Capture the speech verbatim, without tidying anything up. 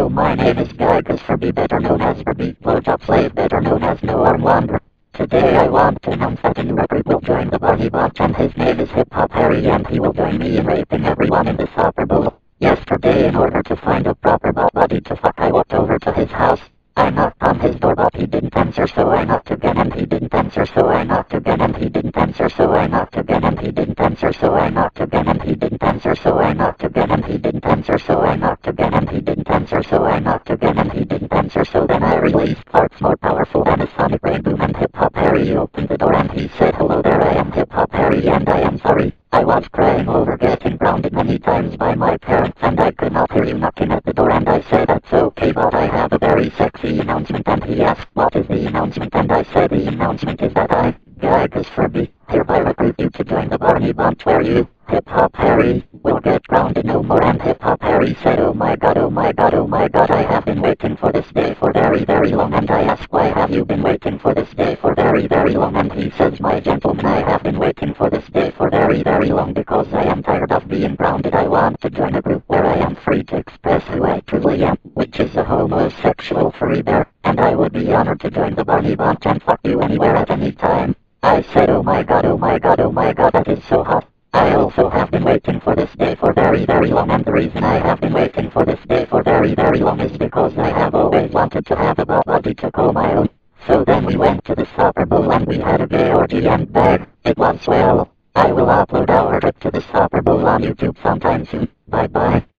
Hello, my name is Giygas Furby, better known as Furby, blowjob slave, better known as No Arm Wanderer. Today I want to announce that a new recruit will join the Barney Bunch, and his name is Hip Hop Harry, and he will join me in raping everyone in the Super Bowl. Yesterday, in order to find a proper body to fuck, I walked over to his house. I knocked on his door, but he didn't answer, so I knocked again, and he didn't answer, so I knocked again, and he didn't answer, so I knocked again, and he didn't answer, so I knocked again, and he didn't answer, so I knocked again, and he didn't answer, so I knocked again, and he didn't answer, so I knocked again, and he didn't answer, so then I released farts more powerful than a sonic ray boom, and Hip Hop Harry opened the door, and he said, "Hello there, I am Hip Hop Harry, and I am sorry. I was crying over getting grounded many times by my parents, and I could not hear you knocking at the door, and I said, that's okay, but I have a very sexy announcement." And he asked, what is the announcement? And I said, the announcement is that I, Giygas Furby, hereby recruit you to join the Barney Bunch, where you, Hip Hop Harry, will get grounded no more. And Hip Hop Harry said, oh my god, oh my god, oh my god, I have been waiting for this day for very, very long. And I asked, why have you been waiting for this day for very, very long? And he says, my gentleman, I have been waiting for this day for very, very long because I am tired of being grounded. I want to join a group where I am free to express who I truly am, which is a homosexual furry bear, and I would be honored to join the Barney Bunch and fuck you anywhere at any time. I said, oh my god, oh my god, oh my god, that is so hot. I also have been waiting for this day for very, very long, and the reason I have been waiting for this day for very, very long is because I have always wanted to have a body to call my own. So then we went to the Super Bowl and we had a gay orgy and bag. It was swell. I will upload our trip to the Super Bowl on YouTube sometime soon. Bye bye.